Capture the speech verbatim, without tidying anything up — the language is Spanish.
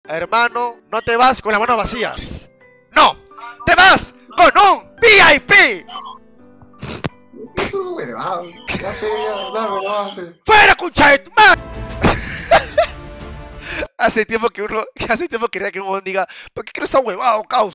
Hermano, no te vas con las manos vacías. ¡No! ¡Te vas con un V I P! Tú, huevado. Ya te, ya, dame, dame. ¡Fuera, concha de tu madre! Hace tiempo que uno, hace tiempo quería que uno diga, ¿por qué quiero estar huevado, caos?